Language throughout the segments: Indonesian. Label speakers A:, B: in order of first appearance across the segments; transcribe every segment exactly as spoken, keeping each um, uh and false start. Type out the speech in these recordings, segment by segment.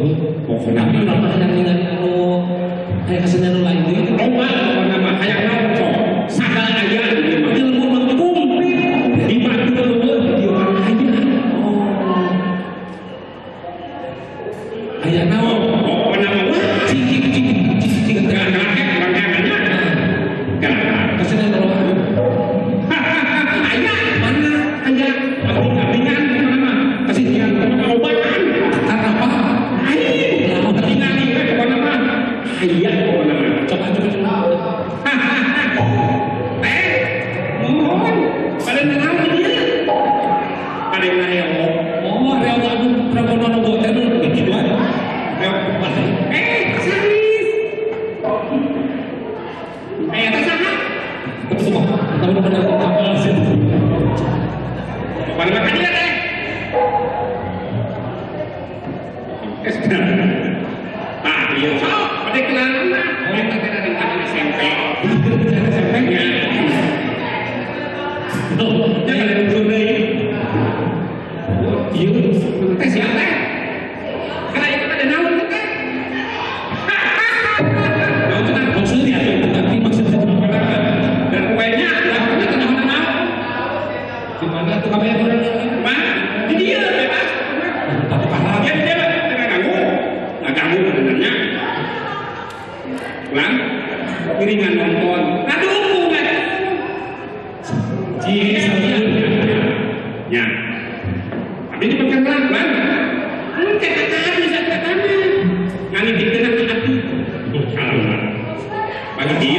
A: pokoknya tapi kenapa yang ningali anu kayak kesenian lain itu loba pokoknya mah kayak nongko sagala aya ilmu mah komplit di batu leuweung di mana aya oh aya naon pokoknya mah cicik cicik cicik gak-gak banggangannya gak kesenian loba aya mana aya abing-abingan di mana mah kesenian pengobatan karena apa aing lamun tingali we pokona mah aya pokona mah coba coba eh mohon pada naon dia pada naon oh reo lagu prabowo nobo teh kitu aja eh serius aya teh saha betul tapi pada kapal sih pada makan dia teh ah iya so pada kenalan lah yang tadi ada di S M P S M P nya oh jangan ada tunai iya teh siapa karena itu ada naon itu kan naon itu kan maksudnya tapi maksudnya apa dan kuenya lakukan itu naon-naon gimana tuh kamu yang benar mah di dia bebas tapi parah dia dia kamu sebenarnya lan piringan nonton aduh nggak ciri ya tapi ini bukan lan lan enggak kata bisa katanya ngani di tengah hati salah bagi dia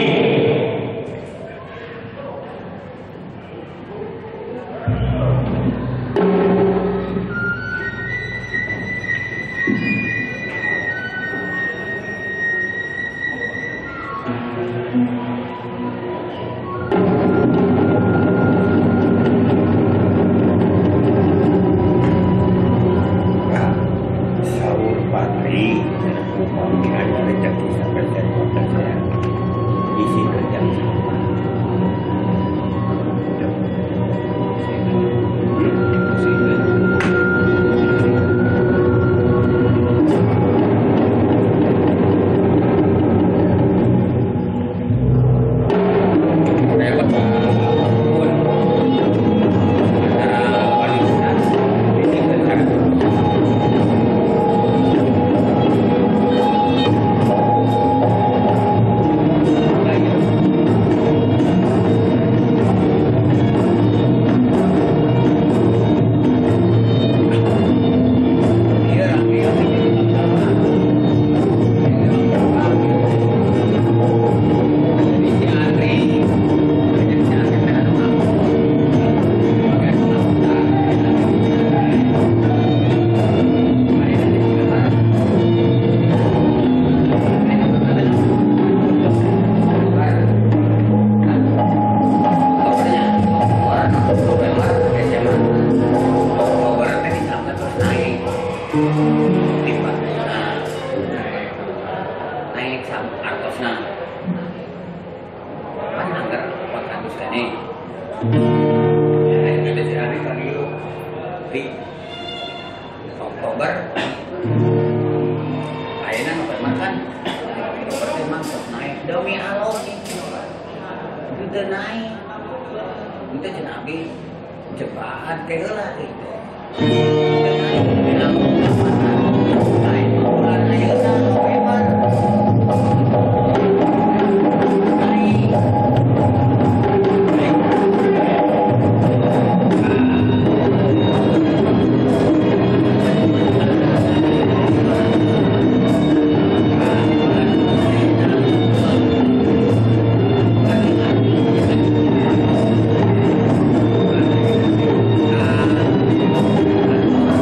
B: Ah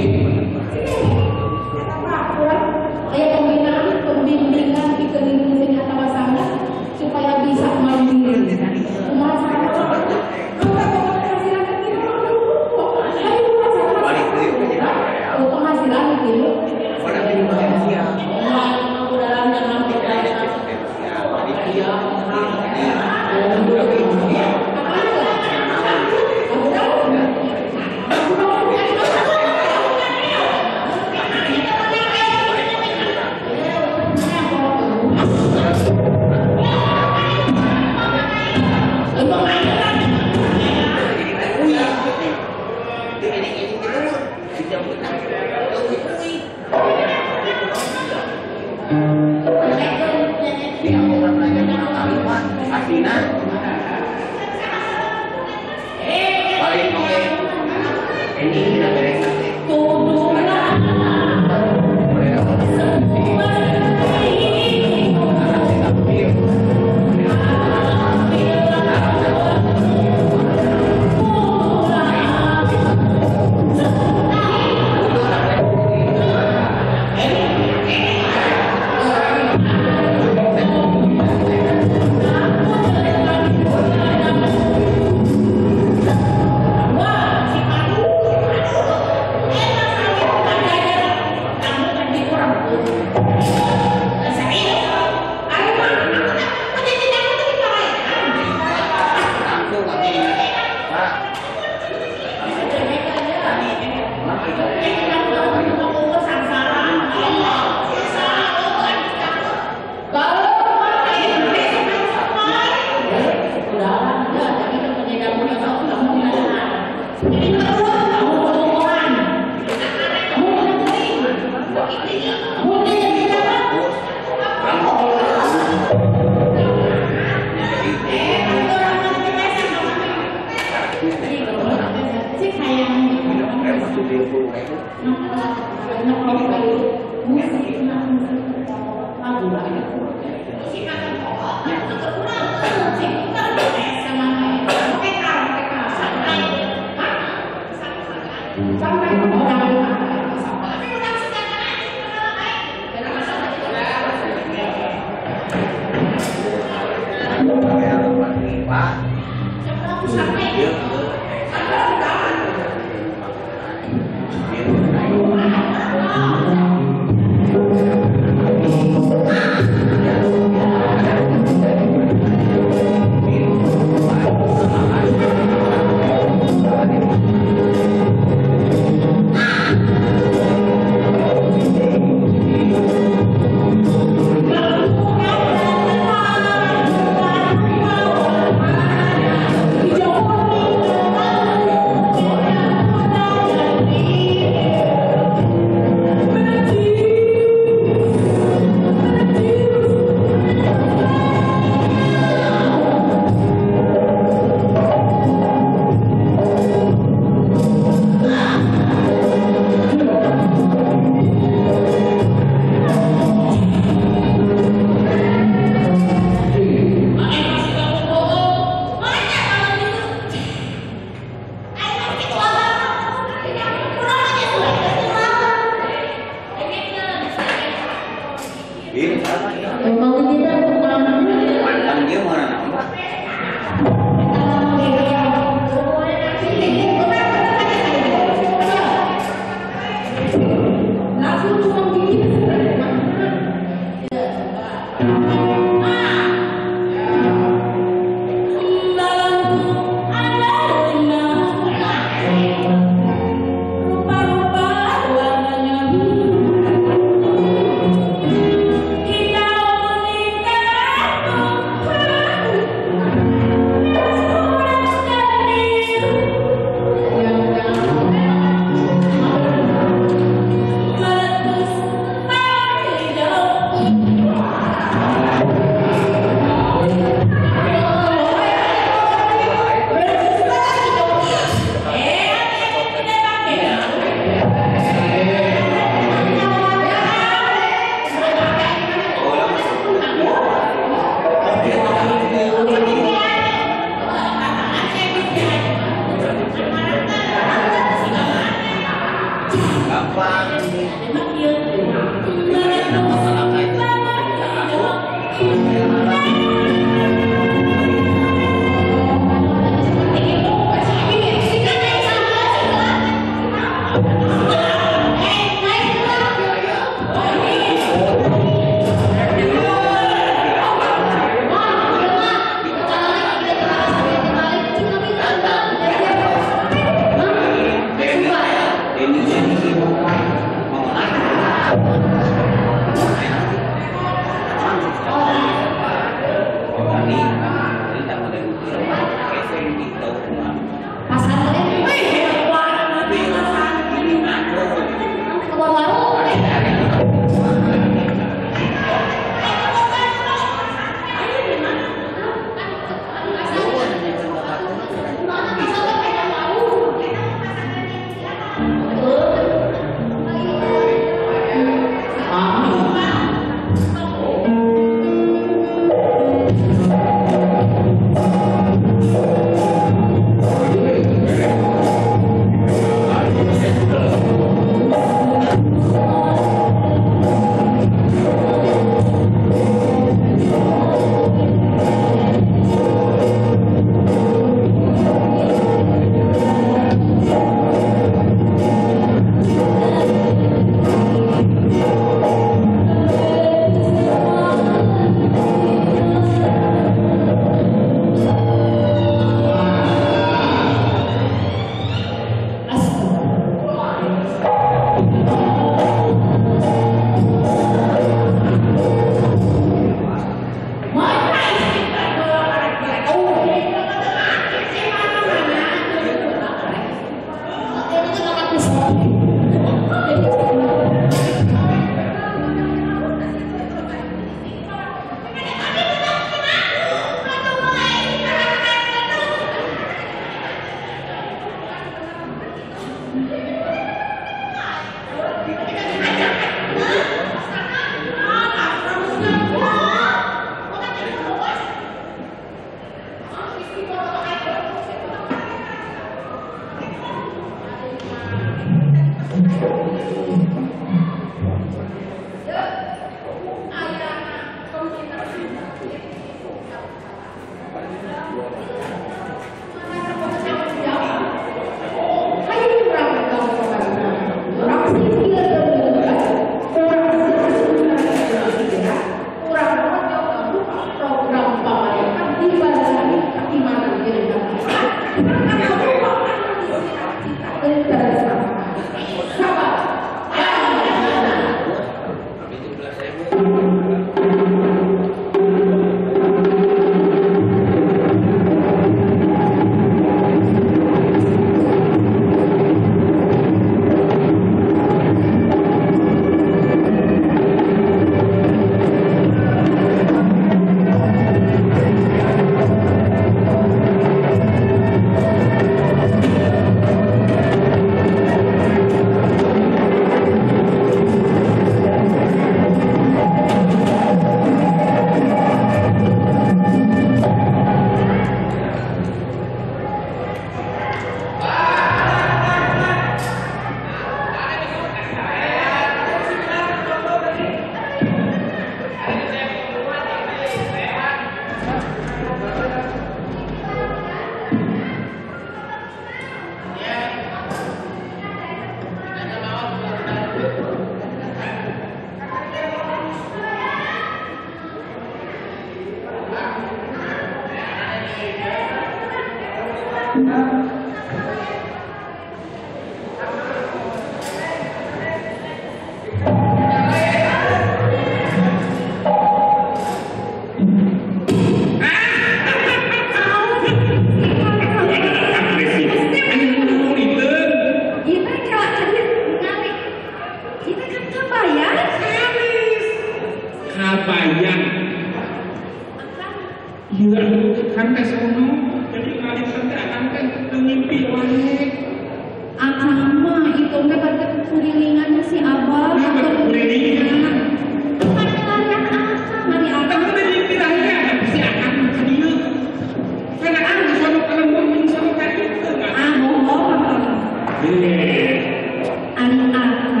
B: Anak-anak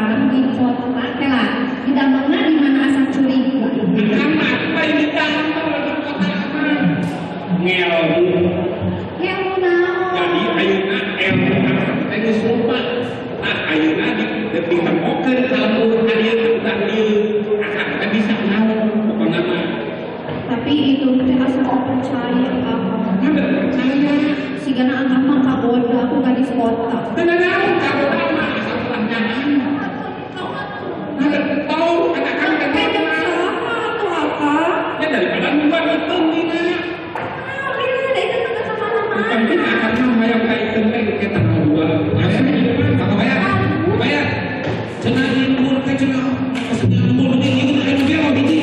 A: kalau hadir udah hadir akan bisa tahu pokoknya mah.
B: Tapi itu teh asa percaya Abah.
A: Nggak percaya.
B: Sigana Abah mah kaboda aku gadis kota.
A: Tenang, kamu mah asal pelanjangan. Nggak tahu katakan katakan.
B: Sama tuh Abah.
A: Ya daripada buat itu Dina.
B: Ah, ini ada itu tengah kemana-mana.
A: Bukan Dina akan nama yang kayak itu kayak kita dua. Apa bayar? Bayar. Cenah libur teh cenah. Kesediaan libur teh gitu kayak dia mau biji.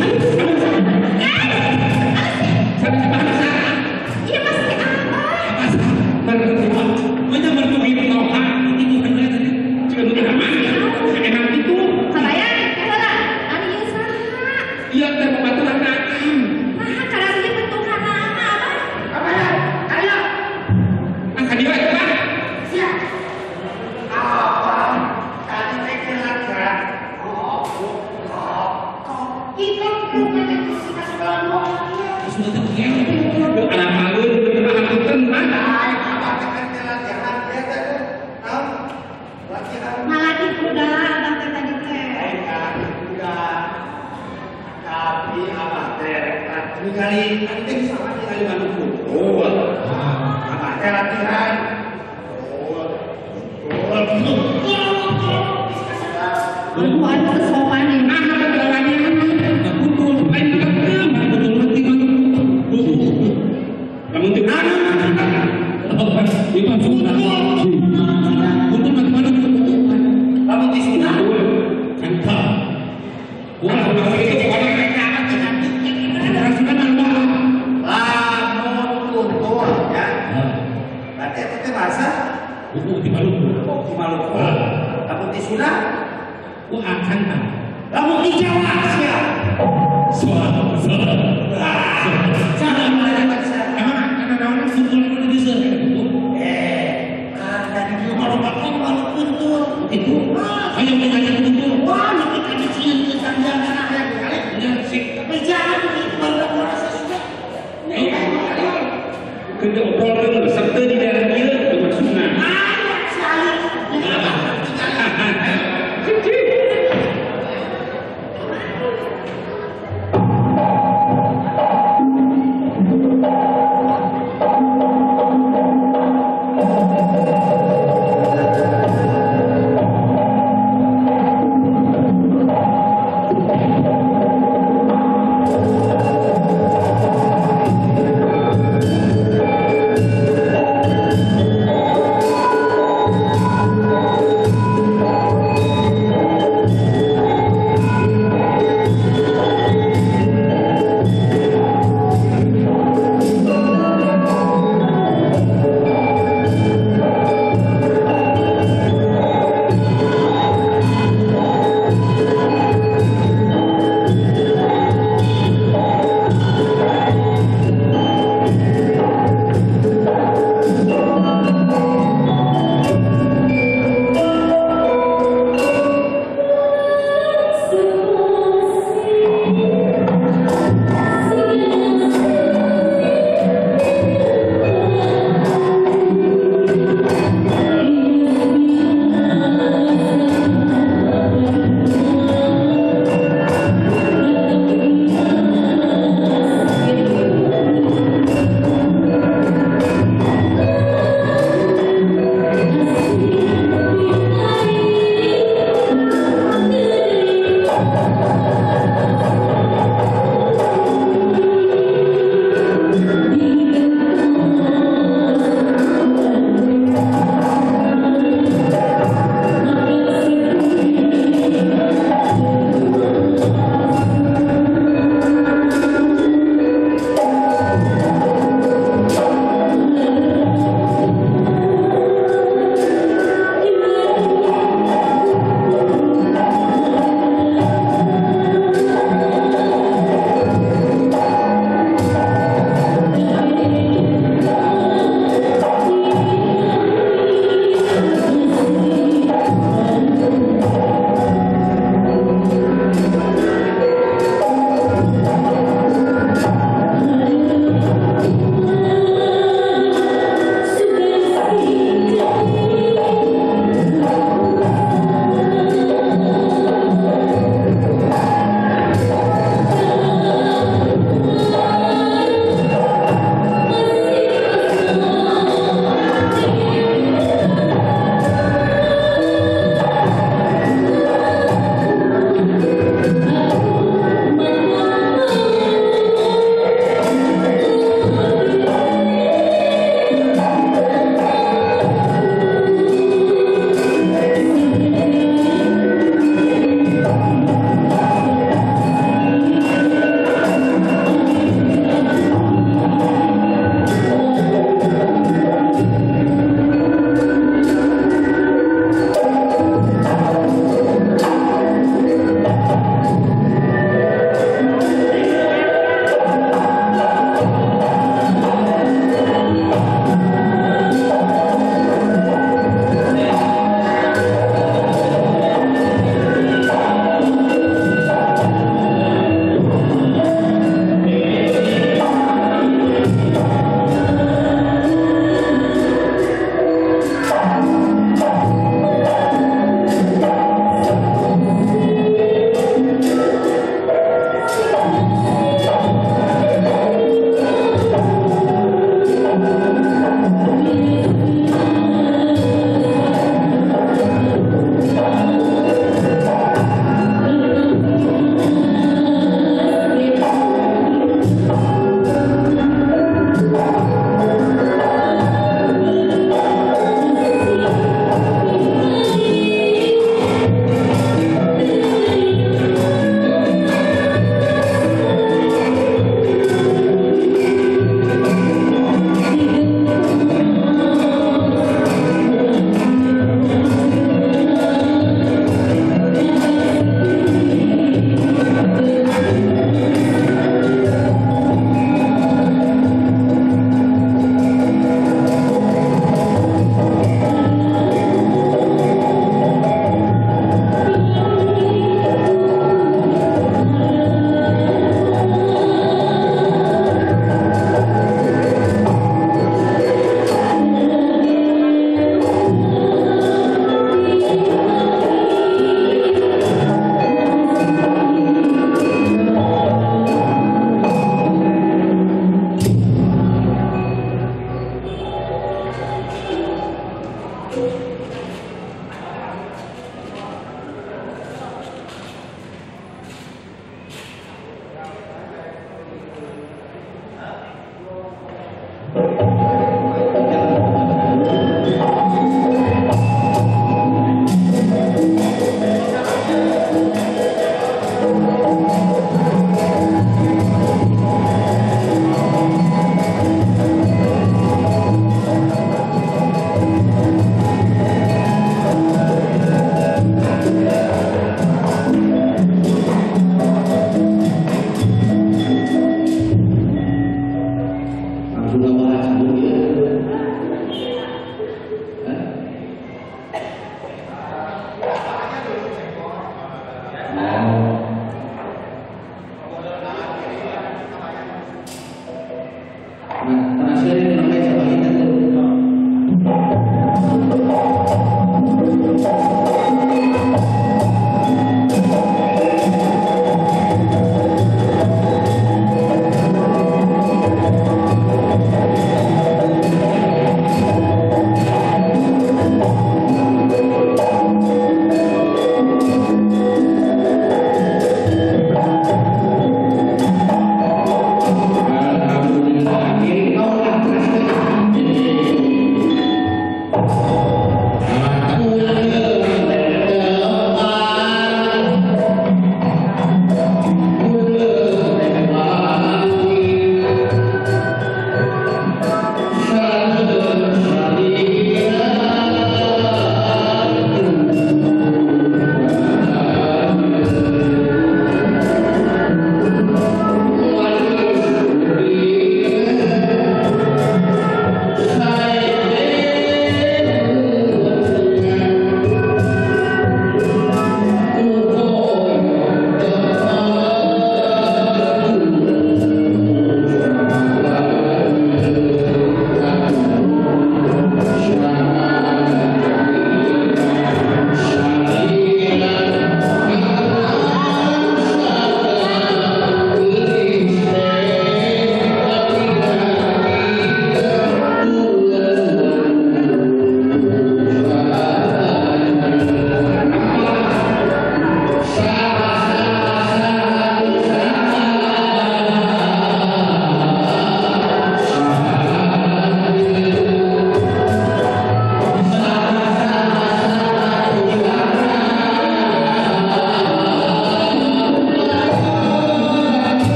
A: Sampai bahasa.
B: Iya pasti Abah.
A: Bahasa. Berterima. Banyak bertubi tahu hak ini bukan saya tadi. Cuma bukan mana. Enak itu.
B: Kabayan, kalah. Anu ieu saha?
A: Iya teh pembaturan akam.
B: Nah, karasinya bentuk kana Abah.
A: Kabayan. Ayo. Angkat dia coba.
B: Siap. Kita belum ada kita sudah ngomong.
A: Sudah terkenal. Anak malu dengan anak tenang.
B: Malah di kuda Abah teh tadi teh.
A: Ini kali, ini kan sama kali Maluku. Oh, apa teh latihan?
B: Aduh, anu kesopan ini.
A: Nah, apa jalannya? Betul, lain betul, betul mati Maluku. Kamu tuh anu, itu sudah. Untuk mana kamu di sini? Kanta. Wah, kalau itu orang mereka akan cantik. Orang sudah nambah.
C: Lamun tutur ya. Berarti itu teh bahasa
A: Buku di Maluku.
C: di Maluku. Lamun di Sunda,
A: Wah, akan kan.
C: lamun di Jawa sia.
A: Soal, soal.
C: Cara mulai bahasa.
A: Emang ada orang sungguh di desa itu.
C: Eh, ada di Maluku Maluku tuh.
A: Itu. Ayo mengajar itu.
C: Wah, nanti kan di sini di Tanjung ya kali.
A: Ya, sih.
C: Bicara di Maluku rasa sudah.
A: Kita obrol serta di daerah dia dengan sunnah.
C: Banyak sekali.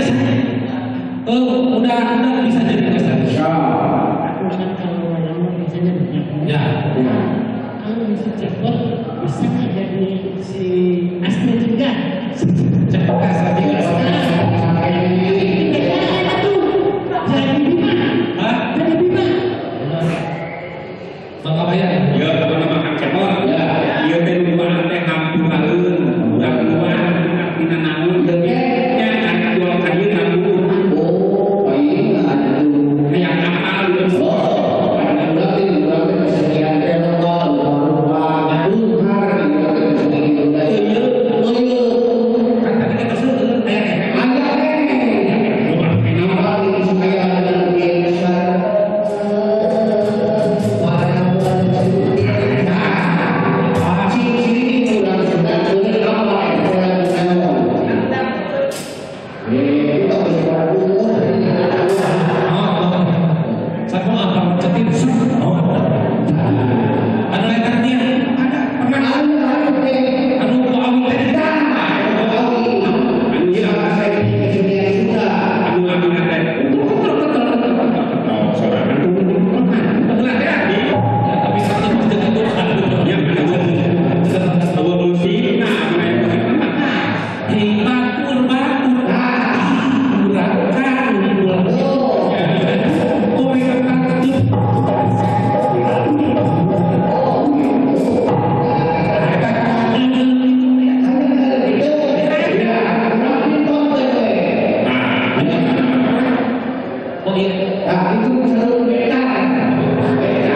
A: biasanya. Oh, udah udah bisa jadi besar.
D: Ya.
C: Aku kan kalau lama biasanya banyak.
A: Ya.
C: Kalau bisa cepet bisa nggak jadi si Astrid juga.
A: Cepat saja nggak sampai
C: Jadi Bima.
A: Hah?
C: Jadi Bima.
A: Maka bayar.
D: Ya, teman-teman Kang Cepot. Ya. Ieu teh numpang teh hampir tahun. Budak luar artina naon teu nya anak jual kayu namun.
E: Oh, baik, aduh.
D: Hayang apal gitu.
E: Oh, ada berarti berarti kesenian teater, rumah, aduh, hari ini kesenian itu. Oh iya,
A: Kan tadi kita suruh bayar ya.
E: ada nih. Kenapa ini supaya ada biasa? Warna
A: Ah,
E: ciri kurang sedang ini apa? Kurang sedang. Eh, kita berbaru.
A: oh, saya mau apa cetin oh. Anu lain dia ada pernah
E: Anu, anu, eh.
A: anu ku awi teh
D: Anu siapa saya
E: Kesenian juga.
D: anu anu teh. Oh, sorangan.
A: beneran ya di tapi satu masjid itu
D: Ya, bawa musik, nah,
A: di bakur bakur kurang kurang kowe kakak ketup oh iya
E: Nah, itu selalu beda. Beda.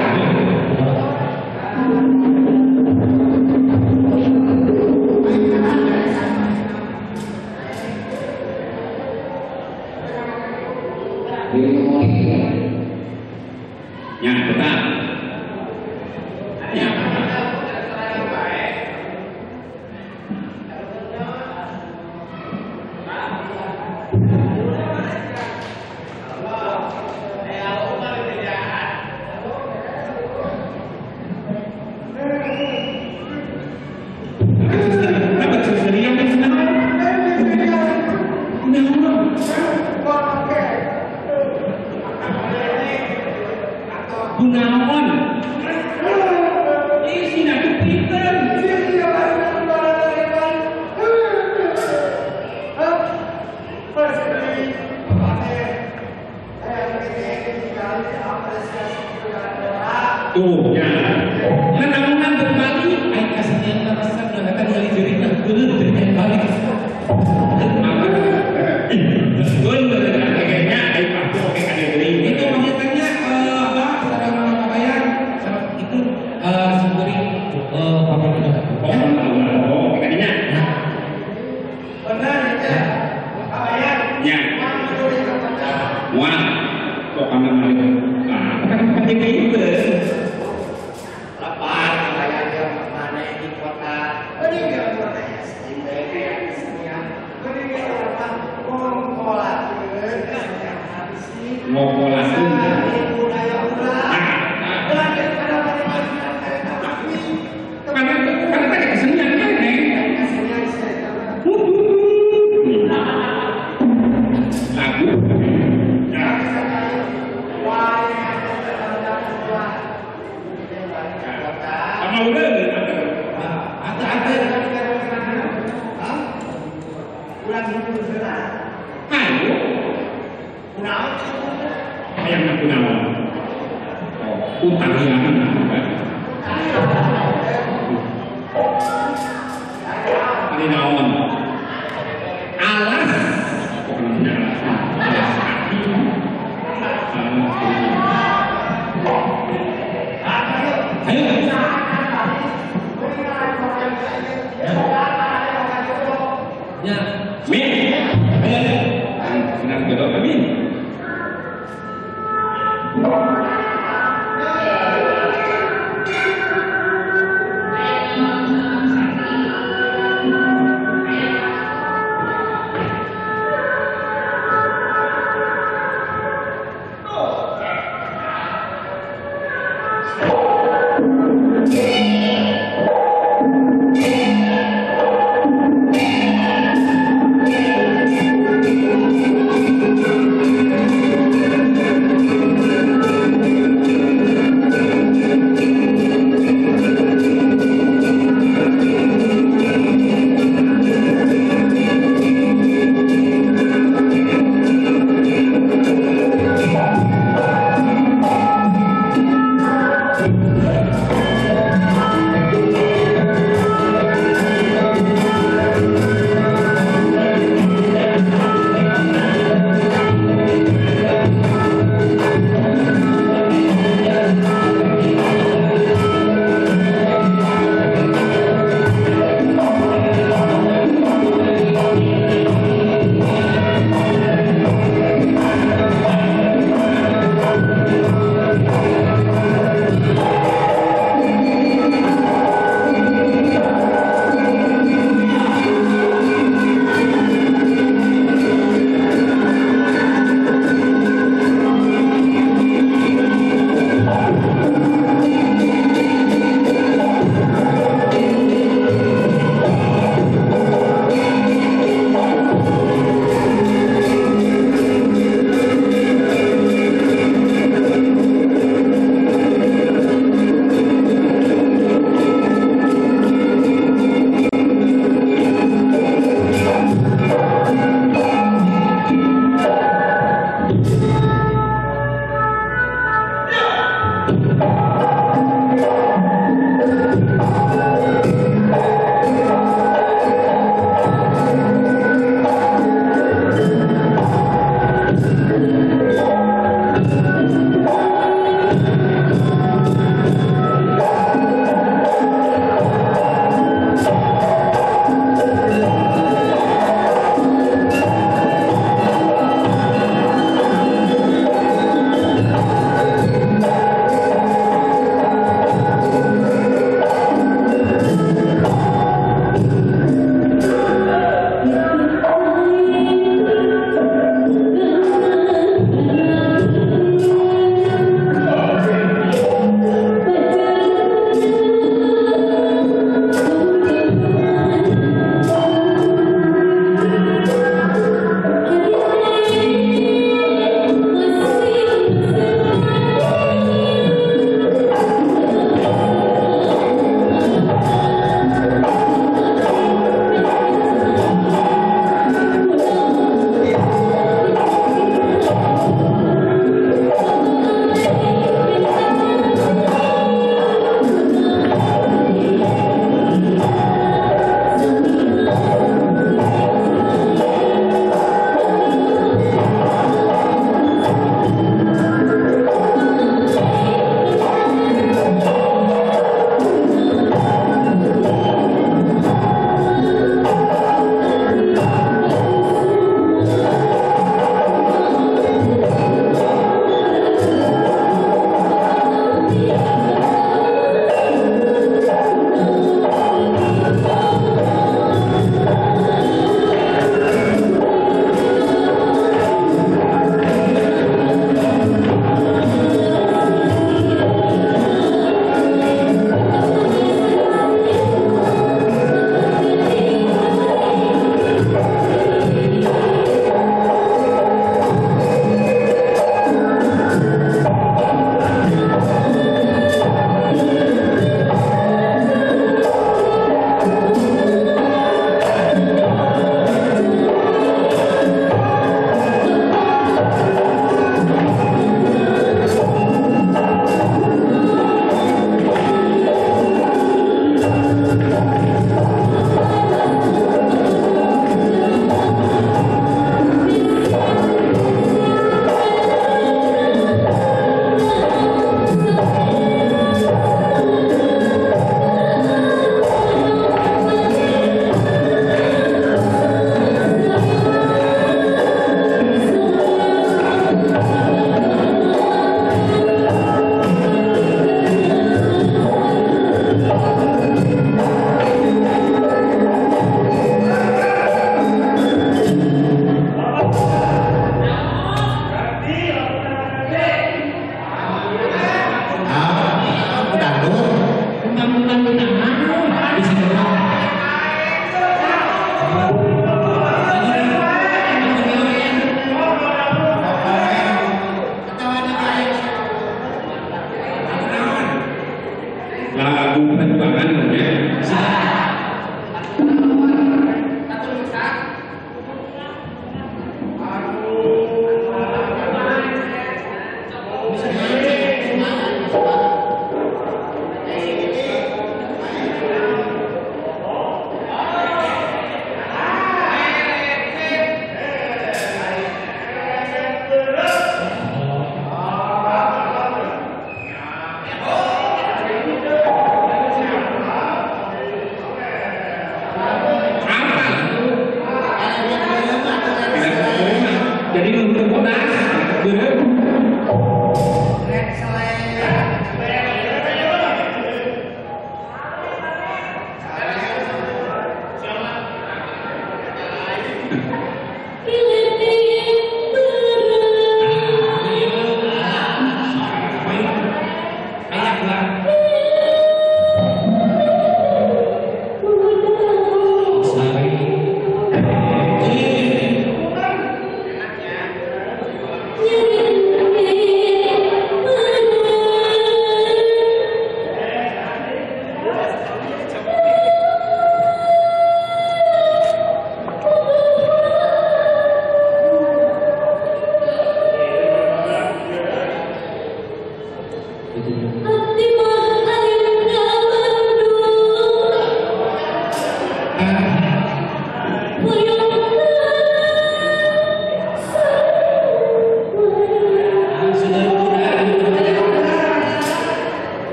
D: ya, betul. Ya. Dapat sendiri yang senang. Gunawan. Ini sih nak pinter. Tuh, ya. Kan namunan berbalik, ai kasihnya rasa dan kata dari dirinya kudu dengan balik. Betul, kayaknya ai pakai oke kan dari
A: itu maksudnya eh, apa saudara mama bayar itu eh sembari eh apa itu
D: Oh, oh, oke kadinya. Ya. Wah, kok kamu balik? Ah, kan penting itu. Ngobrol langsung. Karena karena tadi kesenian kan, Neng. Lagu. Sama udah.
A: ada ada
D: Ayo. Ayam nak gunawan. Oh, utang ya.